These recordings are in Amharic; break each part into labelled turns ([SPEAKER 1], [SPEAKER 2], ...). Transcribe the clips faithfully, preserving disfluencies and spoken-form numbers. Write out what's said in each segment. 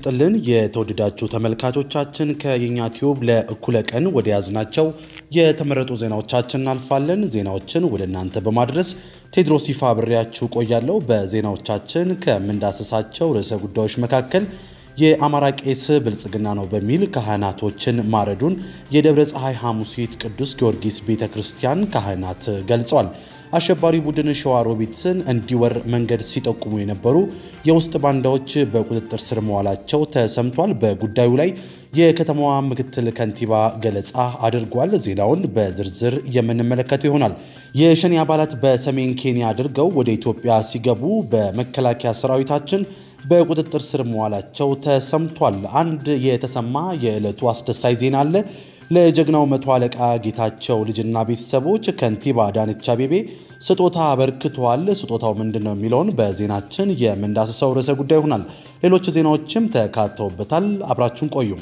[SPEAKER 1] ይስጥልን የተወደዳችሁ ተመልካቾቻችን ከየኛ ቲዩብ ለእኩለ ቀን ወደ ያዝናቸው የተመረጡ ዜናዎቻችን አልፋለን ዜናዎችን ወደ እናንተ በማድረስ ቴድሮስ ይፋ አብሬያችሁ ቆያለሁ በዜናዎቻችን ከምንዳስሳቸው ርዕሰ ጉዳዮች መካከል የአማራ ቄስ ብልጽግና ነው በሚል ካህናቶችን ማረዱን የደብረ ፀሐይ ሐሙሲት ቅዱስ ጊዮርጊስ ቤተክርስቲያን ካህናት ገልጸዋል አሸባሪ ቡድን ሸዋሮቢትን እንዲወር መንገድ ሲጠቁሙ የነበሩ የውስጥ ባንዳዎች በቁጥጥር ስር መዋላቸው ተሰምቷል በጉዳዩ ላይ የከተማዋ ምክትል ከንቲባ ገለጻ አድርጓል ዜናውን በዝርዝር የምንመለከተው ይሆናል የሸኔ አባላት በሰሜን ኬንያ አድርገው ወደ ኢትዮጵያ ሲገቡ በመከላከያ ሰራዊታችን በቁጥጥር ስር መዋላቸው ተሰምቷል አንድ የተሰማ የዕለቱ አስደሳች ዜና አለ ለጀግናው መቶ አለቃ ጌታቸው ልጅና ቤተሰቦች ከንቲባ አዳነች አቤቤ ስጦታ አበርክቷል ስጦታው ምንድነው የሚለውን በዜናችን የምንዳስሰው ርዕሰ ጉዳይ ይሆናል ሌሎች ዜናዎችም ተካተውበታል አብራችሁን ቆዩ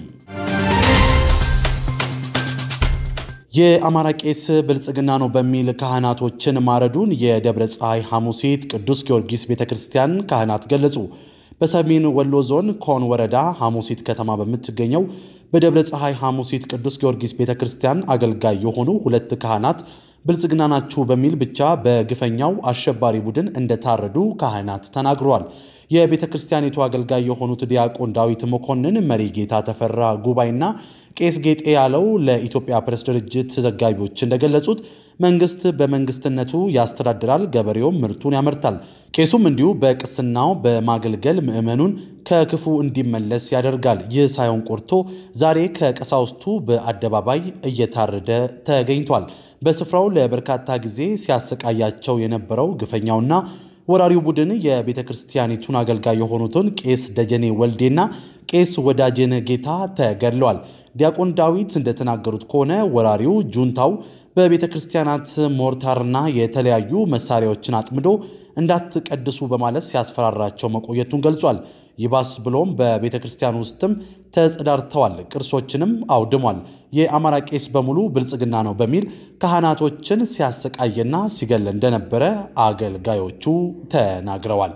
[SPEAKER 1] የአማራ ቄስ ብልጽግና ነው በሚል ካህናቶችን ማረዱን የደብረ ፀሐይ ሐሙሲት ቅዱስ ጊዮርጊስ ቤተክርስቲያን ካህናት ገለጹ በሰሜን ወሎ ዞን ኮን ወረዳ ሐሙሲት ከተማ በመትገኘው በደብረ ፀሐይ ሐሙሲት ቅዱስ ጊዮርጊስ ቤተክርስቲያን አገልጋይ የሆኑ ሁለት ካህናት ብልጽግና ናችሁ በሚል ብቻ በግፈኛው አሸባሪ ቡድን እንደታረዱ ካህናት ተናግረዋል የቤተክርስቲያኒቱ አገልጋይ የሆኑት ዲያቆን ዳዊት መኮንን መሪ ጌታ ተፈራ ጉባኤና ቄስ ጌጤ ያለው ለኢትዮጵያ ፕሬስ ድርጅት ዘጋቢዎች እንደገለጹት መንግስት በመንግስትነቱ ያስተዳድራል ገበሬው ምርቱን ያመርታል ቄሱም እንዲሁ በቅስናው በማገልገል ምእመኑን ከክፉ እንዲመለስ ያደርጋል ይህ ሳይሆን ቆርቶ ዛሬ ከቀሳውስቱ በአደባባይ እየታረደ ተገኝቷል በስፍራው ለበርካታ ጊዜ ሲያሰቃያቸው የነበረው ግፈኛውና ወራሪው ቡድን የቤተክርስቲያኒቱን አገልጋይ የሆኑትን ቄስ ደጀኔ ወልዴና ቄስ ወዳጄነ ጌታ ተገድለዋል ዲያቆን ዳዊት እንደተናገሩት ከሆነ ወራሪው ጁንታው በቤተክርስቲያናት ሞርታርና የተለያዩ መሳሪያዎችን አጥምዶ እንዳትቀድሱ በማለት ሲያስፈራራቸው መቆየቱን ገልጿል ይባስ ብሎም በቤተክርስቲያን ውስጥም ተጽዳርተዋል ቅርሶችንም አውድሟል የአማራ ቄስ በሙሉ ብልጽግና ነው በሚል ካህናቶችን ሲያሰቃየና ሲገል እንደነበረ አገልጋዮቹ ተናግረዋል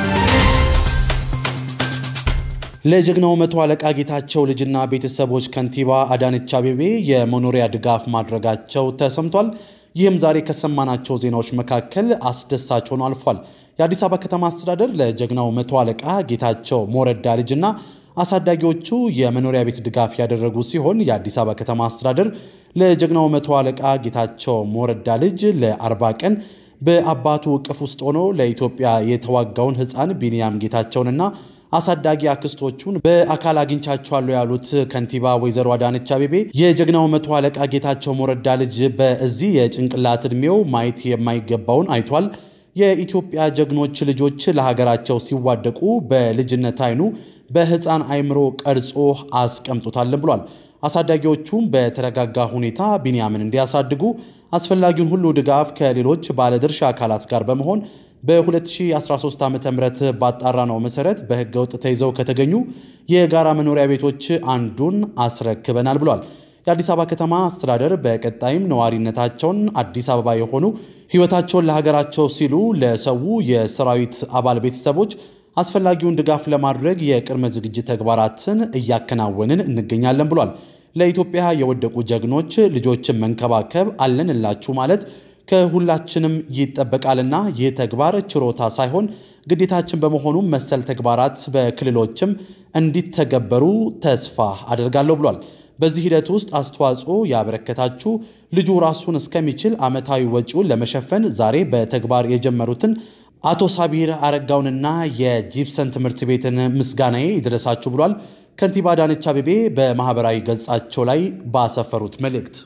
[SPEAKER 1] ለጀግናው መቶ አለቃ ጌታቸው ልጅና ቤተሰቦች ከንቲባ አዳነች አቤቤ የመኖሪያ ድጋፍ ማድረጋቸው ተሰምቷል ይህም ዛሬ ከሰማናቸው ዜናዎች መካከል አስደሳች ሆኖ አልፏል የአዲስ አበባ ከተማ አስተዳደር ለጀግናው መቶ አለቃ ጌታቸው ሞረዳ ልጅና አሳዳጊዎቹ የመኖሪያ ቤት ድጋፍ ያደረጉ ሲሆን የአዲስ አበባ ከተማ አስተዳደር ለጀግናው መቶ አለቃ ጌታቸው ሞረዳ ልጅ ለአርባ ቀን በአባቱ እቅፍ ውስጥ ሆኖ ለኢትዮጵያ የተዋጋውን ህፃን ቢኒያም ጌታቸውንና አሳዳጊ አክስቶቹን በአካል አግኝቻቸዋለሁ ያሉት ከንቲባ ወይዘሮ አዳነች አቤቤ የጀግናው መቶ አለቃ ጌታቸው ሞረዳ ልጅ በእዚህ የጭንቅላት እድሜው ማየት የማይገባውን አይቷል የኢትዮጵያ ጀግኖች ልጆች ለሀገራቸው ሲዋደቁ በልጅነት አይኑ በህፃን አይምሮ ቀርጾ አስቀምጦታል ብሏል አሳዳጊዎቹም በተረጋጋ ሁኔታ ቢኒያምን እንዲያሳድጉ አስፈላጊውን ሁሉ ድጋፍ ከሌሎች ባለድርሻ አካላት ጋር በመሆን በ2013 ዓመተ ምህረት ባጣራነው መሰረት በህገወጥ ተይዘው ከተገኙ የጋራ መኖሪያ ቤቶች አንዱን አስረክበናል ብሏል የአዲስ አበባ ከተማ አስተዳደር በቀጣይም ነዋሪነታቸውን አዲስ አበባ የሆኑ ህይወታቸውን ለሀገራቸው ሲሉ ለሰው የሰራዊት አባል ቤተሰቦች አስፈላጊውን ድጋፍ ለማድረግ የቅድመ ዝግጅት ተግባራትን እያከናወንን እንገኛለን ብሏል ለኢትዮጵያ የወደቁ ጀግኖች ልጆችን መንከባከብ አለንላችሁ ማለት ከሁላችንም ይተበቃልና ይህ ተግባር ችሮታ ሳይሆን ግዴታችን በመሆኑ መሰል ተግባራት በክልሎችም እንዲተገበሩ ተስፋ አደርጋለሁ ብሏል በዚህ ሂደት ውስጥ አስተዋጽኦ ያበረከታችሁ ልጁ ራሱን እስከሚችል አመታዊ ወጪውን ለመሸፈን ዛሬ በተግባር የጀመሩትን አቶ ሳቢር አረጋውንና የጂፕሰን ትምህርት ቤትን ምስጋናዬ ይድረሳችሁ ብሏል ከንቲባ አዳነች አቤቤ በማህበራዊ ገጻቸው ላይ ባሰፈሩት መልእክት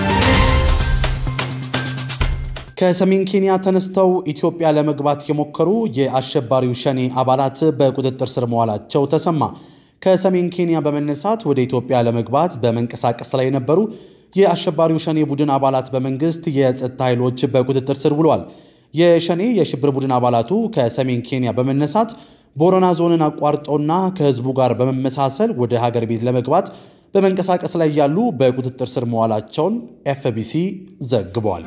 [SPEAKER 1] ከሰሜን ኬንያ ተነስተው ኢትዮጵያ ለመግባት የሞከሩ የአሸባሪው ሸኔ አባላት በቁጥጥር ስር መዋላቸው ተሰማ ከሰሜን ኬንያ በመነሳት ወደ ኢትዮጵያ ለመግባት በመንቀሳቀስ ላይ የነበሩ የአሸባሪው ሸኔ ቡድን አባላት በመንግስት የጸጥታ ኃይሎች በቁጥጥር ስር ውለዋል የሸኔ የሽብር ቡድን አባላቱ ከሰሜን ኬንያ በመነሳት ቦረና ዞንን አቋርጠውና ከህዝቡ ጋር በመመሳሰል ወደ ሀገር ቤት ለመግባት በመንቀሳቀስ ላይ ያሉ በቁጥጥር ስር መዋላቸውን ኤፍቢሲ ዘግቧል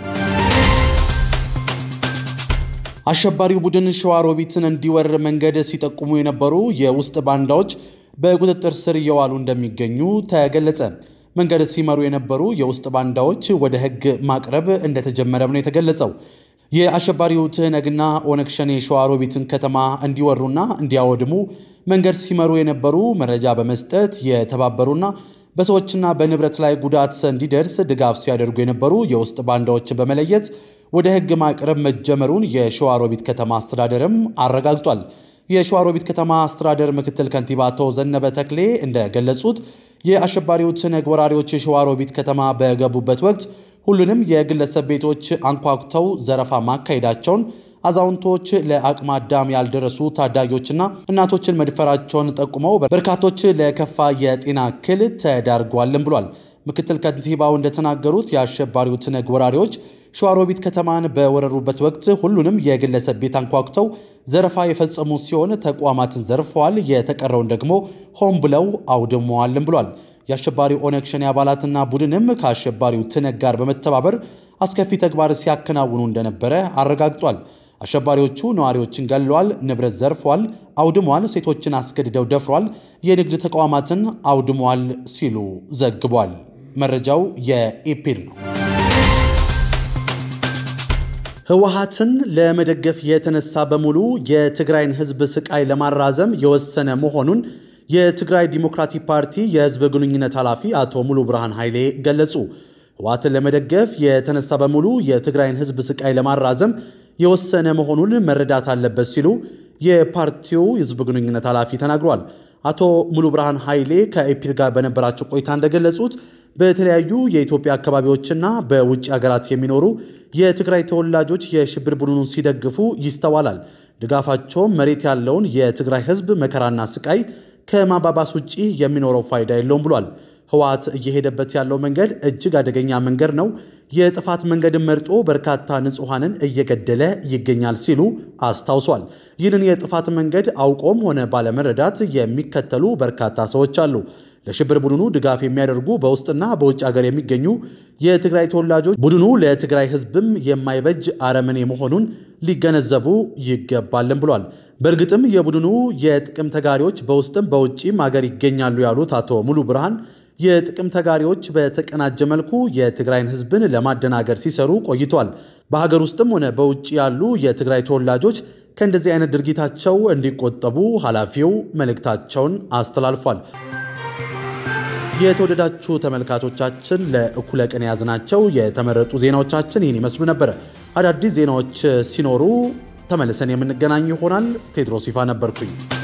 [SPEAKER 1] አሸባሪው ቡድን ሸዋሮቢትን እንዲወር መንገድ ሲጠቁሙ የነበሩ የውስጥ ባንዳዎች በቁጥጥር ስር እየዋሉ እንደሚገኙ ተገለጸ። መንገድ ሲመሩ የነበሩ የውስጥ ባንዳዎች ወደ ህግ ማቅረብ እንደተጀመረም ነው የተገለጸው። የአሸባሪው ትህነግና ኦነግ ሸኔ ሸዋሮቢትን ከተማ እንዲወሩና እንዲያወድሙ መንገድ ሲመሩ የነበሩ መረጃ በመስጠት የተባበሩና በሰዎችና በንብረት ላይ ጉዳት እንዲደርስ ድጋፍ ሲያደርጉ የነበሩ የውስጥ ባንዳዎችን በመለየት ወደ ህግ ማቅረብ መጀመሩን የሸዋሮቢት ከተማ አስተዳደርም አረጋግጧል። የሸዋሮቢት ከተማ አስተዳደር ምክትል ከንቲባ አቶ ዘነበ ተክሌ እንደገለጹት የአሸባሪው ትህነግ ወራሪዎች የሸዋሮቢት ከተማ በገቡበት ወቅት ሁሉንም የግለሰብ ቤቶች አንኳኩተው ዘረፋ ማካሄዳቸውን አዛውንቶች ለአቅመ አዳም ያልደረሱ ታዳጊዎችና እናቶችን መድፈራቸውን ጠቁመው በርካቶች ለከፋ የጤና እክል ተዳርጓልም ብሏል። ምክትል ከንቲባው እንደተናገሩት የአሸባሪው ትህነግ ወራሪዎች ሸዋሮቢት ከተማን በወረሩበት ወቅት ሁሉንም የግለሰብ ቤት አንኳኩተው ዘረፋ የፈጸሙ ሲሆን ተቋማትን ዘርፈዋል፣ የተቀረውን ደግሞ ሆን ብለው አውድመዋልም ብሏል። የአሸባሪው ኦነግ ሸኔ አባላትና ቡድንም ከአሸባሪው ትህነግ ጋር በመተባበር አስከፊ ተግባር ሲያከናውኑ እንደነበረ አረጋግጧል። አሸባሪዎቹ ነዋሪዎችን ገለዋል፣ ንብረት ዘርፈዋል፣ አውድመዋል፣ ሴቶችን አስገድደው ደፍሯል፣ የንግድ ተቋማትን አውድመዋል ሲሉ ዘግቧል። መረጃው የኢፒር ነው። ህወሓትን ለመደገፍ የተነሳ በሙሉ የትግራይን ህዝብ ስቃይ ለማራዘም የወሰነ መሆኑን የትግራይ ዲሞክራቲክ ፓርቲ የህዝብ ግንኙነት ኃላፊ አቶ ሙሉ ብርሃን ኃይሌ ገለጹ። ህወሓትን ለመደገፍ የተነሳ በሙሉ የትግራይን ህዝብ ስቃይ ለማራዘም የወሰነ መሆኑን መረዳት አለበት ሲሉ የፓርቲው የህዝብ ግንኙነት ኃላፊ ተናግሯል። አቶ ሙሉ ብርሃን ኃይሌ ከኢፒር ጋር በነበራቸው ቆይታ እንደገለጹት በተለያዩ የኢትዮጵያ አካባቢዎችና በውጭ ሀገራት የሚኖሩ የትግራይ ተወላጆች የሽብር ቡድኑን ሲደግፉ ይስተዋላል። ድጋፋቸው መሬት ያለውን የትግራይ ህዝብ መከራና ስቃይ ከማባባስ ውጪ የሚኖረው ፋይዳ የለውም ብሏል። ህወሓት እየሄደበት ያለው መንገድ እጅግ አደገኛ መንገድ ነው። የጥፋት መንገድን መርጦ በርካታ ንጹሃንን እየገደለ ይገኛል ሲሉ አስታውሷል። ይህንን የጥፋት መንገድ አውቆም ሆነ ባለመረዳት የሚከተሉ በርካታ ሰዎች አሉ። ለሽብር ቡድኑ ድጋፍ የሚያደርጉ በውስጥና በውጭ ሀገር የሚገኙ የትግራይ ተወላጆች ቡድኑ ለትግራይ ህዝብም የማይበጅ አረመኔ መሆኑን ሊገነዘቡ ይገባልም ብሏል። በእርግጥም የቡድኑ የጥቅም ተጋሪዎች በውስጥም በውጭም ሀገር ይገኛሉ ያሉት አቶ ሙሉ ብርሃን የጥቅም ተጋሪዎች በተቀናጀ መልኩ የትግራይን ህዝብን ለማደናገር ሲሰሩ ቆይቷል። በሀገር ውስጥም ሆነ በውጭ ያሉ የትግራይ ተወላጆች ከእንደዚህ አይነት ድርጊታቸው እንዲቆጠቡ ኃላፊው መልእክታቸውን አስተላልፏል። የተወደዳችሁ ተመልካቾቻችን ለእኩለ ቀን ያዝናቸው የተመረጡ ዜናዎቻችን ይህን ይመስሉ ነበር። አዳዲስ ዜናዎች ሲኖሩ ተመልሰን የምንገናኝ ይሆናል። ቴድሮስ ይፋ ነበርኩኝ።